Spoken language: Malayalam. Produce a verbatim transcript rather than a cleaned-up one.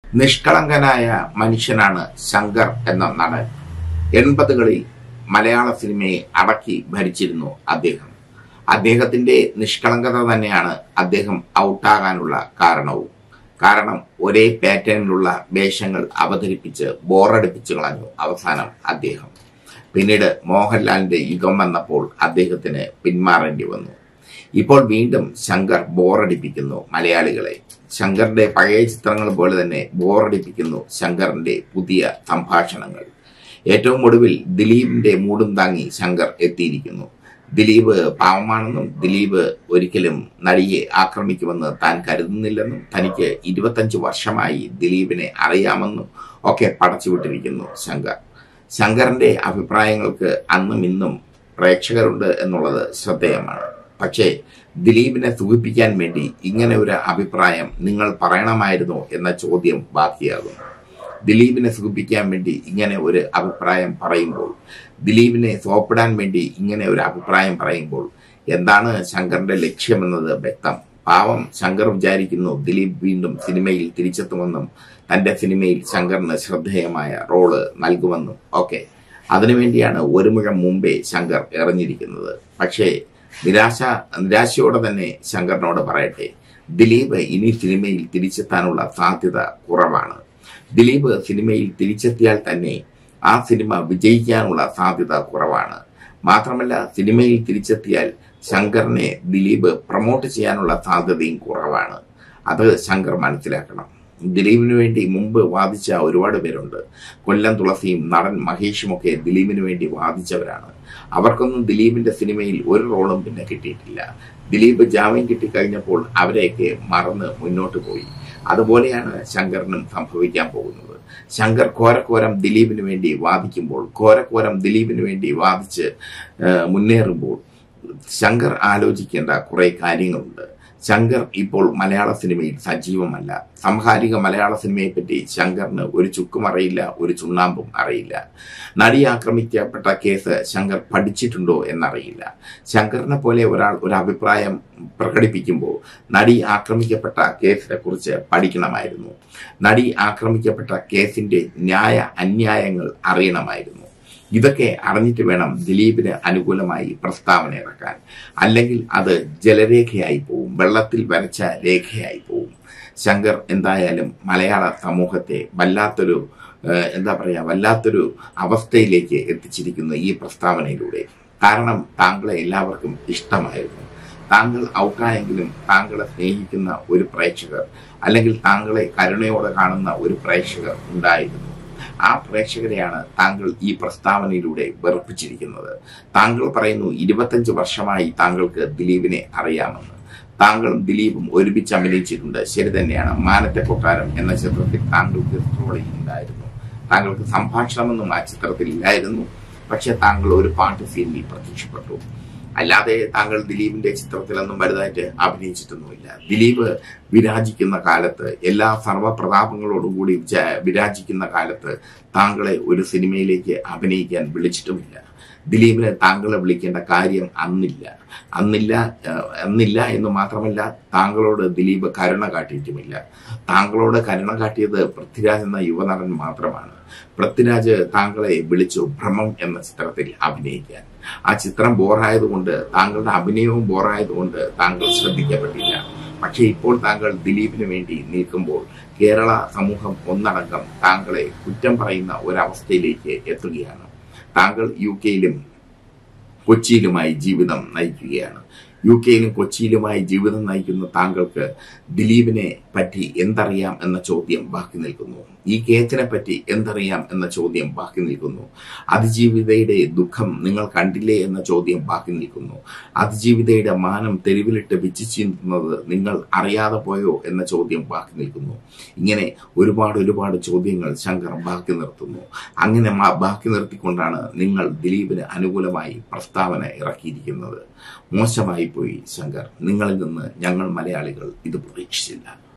നിഷ്കളങ്കനായ മനുഷ്യനാണ് ശങ്കർ എന്ന നടൻ. എൺപതുകളിൽ മലയാള സിനിമയെ അടക്കി ഭരിച്ചിരുന്നു അദ്ദേഹം. അദ്ദേഹത്തിന്റെ നിഷ്കളങ്കത തന്നെയാണ് അദ്ദേഹം ഔട്ടാകാനുള്ള കാരണവും. കാരണം ഒരേ പാറ്റേണിലുള്ള വേഷങ്ങൾ അവതരിപ്പിച്ച് ബോറടിപ്പിച്ചു കളഞ്ഞു അവസാനം അദ്ദേഹം. പിന്നീട് മോഹൻലാലിന്റെ യുഗം വന്നപ്പോൾ അദ്ദേഹത്തിന് പിന്മാറേണ്ടി വന്നു. ഇപ്പോൾ വീണ്ടും ശങ്കർ ബോറടിപ്പിക്കുന്നു മലയാളികളെ. ശങ്കറിന്റെ പഴയ ചിത്രങ്ങൾ പോലെ തന്നെ ബോറടിപ്പിക്കുന്നു ശങ്കറിന്റെ പുതിയ സംഭാഷണങ്ങൾ. ഏറ്റവും ഒടുവിൽ ദിലീപിന്റെ മൂടും താങ്ങി ശങ്കർ എത്തിയിരിക്കുന്നു. ദിലീപ് പാവമാണെന്നും ദിലീപ് ഒരിക്കലും നടിയെ ആക്രമിക്കുമെന്ന് താൻ കരുതുന്നില്ലെന്നും തനിക്ക് ഇരുപത്തഞ്ച് വർഷമായി ദിലീപിനെ അറിയാമെന്നും ഒക്കെ പടച്ചുവിട്ടിരിക്കുന്നു ശങ്കർ. ശങ്കറിന്റെ അഭിപ്രായങ്ങൾക്ക് അന്നും ഇന്നും പ്രേക്ഷകരുണ്ട് എന്നുള്ളത് ശ്രദ്ധേയമാണ്. പക്ഷേ ദിലീപിനെ സുഖിപ്പിക്കാൻ വേണ്ടി ഇങ്ങനെ ഒരു അഭിപ്രായം നിങ്ങൾ പറയണമായിരുന്നോ എന്ന ചോദ്യം ബാക്കിയാകും. ദിലീപിനെ സുഖിപ്പിക്കാൻ വേണ്ടി ഇങ്ങനെ ഒരു അഭിപ്രായം പറയുമ്പോൾ, ദിലീപിനെ സോപ്പിടാൻ വേണ്ടി ഇങ്ങനെ ഒരു അഭിപ്രായം പറയുമ്പോൾ എന്താണ് ശങ്കറിന്റെ ലക്ഷ്യമെന്നത് വ്യക്തം. പാവം ശങ്കർ വിചാരിക്കുന്നു ദിലീപ് വീണ്ടും സിനിമയിൽ തിരിച്ചെത്തുമെന്നും തന്റെ സിനിമയിൽ ശങ്കറിന് ശ്രദ്ധേയമായ റോള് നൽകുമെന്നും ഒക്കെ. അതിനുവേണ്ടിയാണ് ഒരു മുഴം മുമ്പേ ശങ്കർ എറിഞ്ഞിരിക്കുന്നത്. പക്ഷേ നിരാശ നിരാശയോടെ തന്നെ ശങ്കറിനോട് പറയട്ടെ, ദിലീപ് ഇനി സിനിമയിൽ തിരിച്ചെത്താനുള്ള സാധ്യത കുറവാണ്. ദിലീപ് സിനിമയിൽ തിരിച്ചെത്തിയാൽ തന്നെ ആ സിനിമ വിജയിക്കാനുള്ള സാധ്യത കുറവാണ്. മാത്രമല്ല, സിനിമയിൽ തിരിച്ചെത്തിയാൽ ശങ്കറിനെ ദിലീപ് പ്രൊമോട്ട് ചെയ്യാനുള്ള സാധ്യതയും കുറവാണ്. അത് ശങ്കർ മനസ്സിലാക്കണം. ദിലീപിന് വേണ്ടി മുമ്പ് വാദിച്ച ഒരുപാട് പേരുണ്ട്. കൊല്ലം തുളസിയും നടൻ മഹേഷും ഒക്കെ ദിലീപിന് വേണ്ടി വാദിച്ചവരാണ്. അവർക്കൊന്നും ദിലീപിന്റെ സിനിമയിൽ ഒരു റോളും പിന്നെ കിട്ടിയിട്ടില്ല. ദിലീപ് ജാമ്യം കിട്ടിക്കഴിഞ്ഞപ്പോൾ അവരെയൊക്കെ മറന്ന് മുന്നോട്ട് പോയി. അതുപോലെയാണ് ശങ്കറിനും സംഭവിക്കാൻ പോകുന്നത്. ശങ്കർ കോരക്കോരം ദിലീപിന് വേണ്ടി വാദിക്കുമ്പോൾ, കോരക്കോരം ദിലീപിന് വേണ്ടി വാദിച്ച് മുന്നേറുമ്പോൾ ശങ്കർ ആലോചിക്കേണ്ട കുറെ കാര്യങ്ങളുണ്ട്. ശങ്കർ ഇപ്പോൾ മലയാള സിനിമയിൽ സജീവമല്ല. സമകാലിക മലയാള സിനിമയെ പറ്റി ശങ്കറിന് ഒരു ചുക്കും അറിയില്ല, ഒരു ചുണ്ണാമ്പും അറിയില്ല. നടി ആക്രമിക്കപ്പെട്ട കേസ് ശങ്കർ പഠിച്ചിട്ടുണ്ടോ എന്നറിയില്ല. ശങ്കറിനെ പോലെ ഒരാൾ ഒരു അഭിപ്രായം പ്രകടിപ്പിക്കുമ്പോൾ നടി ആക്രമിക്കപ്പെട്ട കേസിനെ കുറിച്ച് പഠിക്കണമായിരുന്നു. നടി ആക്രമിക്കപ്പെട്ട കേസിന്റെ ന്യായ അന്യായങ്ങൾ അറിയണമായിരുന്നു. ഇതൊക്കെ അറിഞ്ഞിട്ട് വേണം ദിലീപിന് അനുകൂലമായി പ്രസ്താവന ഇറക്കാൻ. അല്ലെങ്കിൽ അത് ജലരേഖയായി പോവും, വെള്ളത്തിൽ വരച്ച രേഖയായി പോവും. ശങ്കർ എന്തായാലും മലയാള സമൂഹത്തെ വല്ലാത്തൊരു എന്താ പറയാ വല്ലാത്തൊരു അവസ്ഥയിലേക്ക് എത്തിച്ചിരിക്കുന്നു ഈ പ്രസ്താവനയിലൂടെ. കാരണം താങ്കളെ എല്ലാവർക്കും ഇഷ്ടമായിരുന്നു. താങ്കൾ ഔട്ടായെങ്കിലും താങ്കളെ സ്നേഹിക്കുന്ന ഒരു പ്രേക്ഷകർ, അല്ലെങ്കിൽ താങ്കളെ കരുണയോടെ കാണുന്ന ഒരു പ്രേക്ഷകർ ഉണ്ടായിരുന്നു. ആ പ്രേക്ഷകരെയാണ് താങ്കൾ ഈ പ്രസ്താവനയിലൂടെ വെറുപ്പിച്ചിരിക്കുന്നത്. താങ്കൾ പറയുന്നു ഇരുപത്തഞ്ച് വർഷമായി താങ്കൾക്ക് ദിലീപിനെ അറിയാമെന്ന്. താങ്കളും ദിലീപും ഒരുമിച്ച് അഭിനയിച്ചിട്ടുണ്ട്. ശരി തന്നെയാണ്. മാനത്തെ കൊട്ടാരം എന്ന ചിത്രത്തിൽ താങ്കൾക്ക് റോളിൽ ഉണ്ടായിരുന്നു. താങ്കൾക്ക് സംഭാഷണമൊന്നും ആ ചിത്രത്തിൽ ഇല്ലായിരുന്നു. പക്ഷെ താങ്കൾ ഒരു പാട്ട് സീനിൽ പ്രത്യക്ഷപ്പെട്ടു. അല്ലാതെ താങ്കൾ ദിലീപിന്റെ ചിത്രത്തിലൊന്നും വലുതായിട്ട് അഭിനയിച്ചിട്ടൊന്നുമില്ല. ദിലീപ് വിരാജിക്കുന്ന കാലത്ത്, എല്ലാ സർവ്വപ്രതാപങ്ങളോടും കൂടി വിരാജിക്കുന്ന കാലത്ത് താങ്കളെ ഒരു സിനിമയിലേക്ക് അഭിനയിക്കാൻ വിളിച്ചിട്ടുമില്ല. ദിലീപിനെ താങ്കളെ വിളിക്കേണ്ട കാര്യം അന്നില്ല അന്നില്ല അന്നില്ല എന്ന് മാത്രമല്ല, താങ്കളോട് ദിലീപ് കരുണ കാട്ടിയിട്ടുമില്ല. താങ്കളോട് കരുണ കാട്ടിയത് പൃഥ്വിരാജ് എന്ന യുവനടൻ മാത്രമാണ്. പൃഥ്വിരാജ് താങ്കളെ വിളിച്ചു ഭ്രമം എന്ന ചിത്രത്തിൽ അഭിനയിക്കാൻ. ആ ചിത്രം ബോറായതുകൊണ്ട്, താങ്കളുടെ അഭിനയവും ബോറായതുകൊണ്ട് താങ്കൾ ശ്രദ്ധിക്കപ്പെട്ടില്ല. പക്ഷെ ഇപ്പോൾ താങ്കൾ ദിലീപിന് വേണ്ടി നിൽക്കുമ്പോൾ കേരള സമൂഹം ഒന്നടങ്കം താങ്കളെ കുറ്റം പറയുന്ന ഒരവസ്ഥയിലേക്ക് എത്തുകയാണ്. താങ്കൾ യു കെയിലും കൊച്ചിയിലുമായി ജീവിതം നയിക്കുകയാണ്. യു കെയിലും കൊച്ചിയിലുമായി ജീവിതം നയിക്കുന്ന താങ്കൾക്ക് ദിലീപിനെ പറ്റി എന്തറിയാം എന്ന ചോദ്യം ബാക്കി നിൽക്കുന്നു. ഈ കേസിനെ പറ്റി എന്തറിയാം എന്ന ചോദ്യം ബാക്കി നിൽക്കുന്നു. അതിജീവിതയുടെ ദുഃഖം നിങ്ങൾ കണ്ടില്ലേ എന്ന ചോദ്യം ബാക്കി നിൽക്കുന്നു. അതിജീവിതയുടെ മാനം തെരുവിലിട്ട് വിച്ചിച്ചിരുന്നത് നിങ്ങൾ അറിയാതെ പോയോ എന്ന ചോദ്യം ബാക്കി നിൽക്കുന്നു. ഇങ്ങനെ ഒരുപാട് ഒരുപാട് ചോദ്യങ്ങൾ ശങ്കർ ബാക്കി നിർത്തുന്നു. അങ്ങനെ ബാക്കി നിർത്തിക്കൊണ്ടാണ് നിങ്ങൾ ദിലീപിന് അനുകൂലമായി പ്രസ്താവന ഇറക്കിയിരിക്കുന്നത്. മോശമായി പോയി ശങ്കർ. നിങ്ങളിൽ നിന്ന് ഞങ്ങൾ മലയാളികൾ ഇത് പ്രതീക്ഷിച്ചില്ല.